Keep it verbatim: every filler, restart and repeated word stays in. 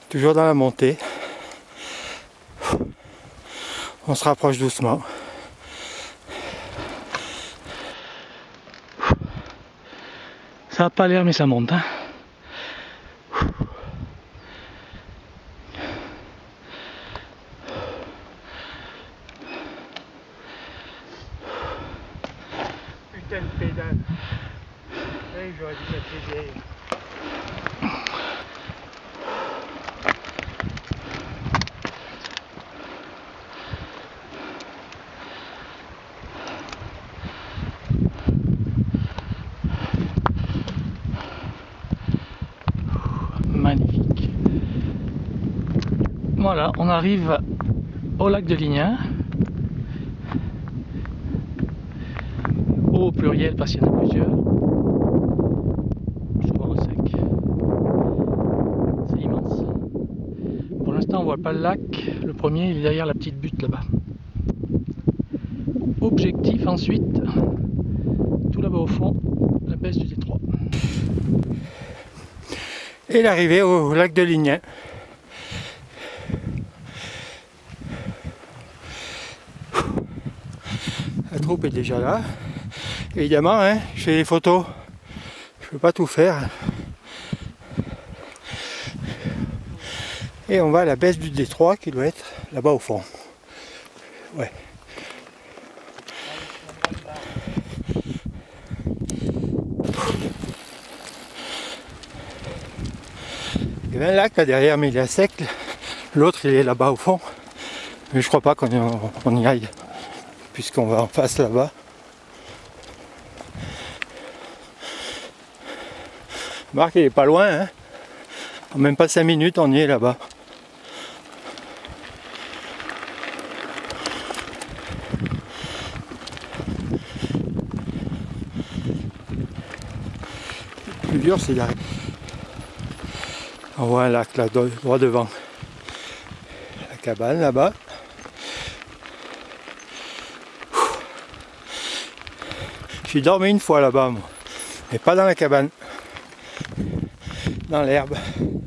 Toujours dans la montée. On se rapproche doucement. Ça n'a pas l'air mais ça monte. Hein. Putain de pédale. Oui, j'aurais dû mettre les vieilles. Magnifique. Voilà, on arrive au lac de Lignin. Au pluriel parce qu'il y en a plusieurs. Souvent au sec. C'est immense. Pour l'instant on voit pas le lac. Le premier il est derrière la petite butte là-bas. Objectif ensuite, tout là-bas au fond, la baisse du détroit. Et l'arrivée au lac de Lignin. La troupe est déjà là. Évidemment, hein, je fais des photos. Je peux pas tout faire. Et on va à la baisse du détroit qui doit être là-bas au fond. Ouais. Il y a un lac là derrière, mais il est sec. L'autre il est là-bas au fond. Mais je crois pas qu'on y, y aille, puisqu'on va en face là-bas. Marc il est pas loin, hein. En même pas cinq minutes on y est là-bas. Le plus dur c'est d'arriver. On voit un lac là, droit devant. La cabane là-bas. J'ai dormi une fois là-bas moi. Mais pas dans la cabane. Dans l'herbe.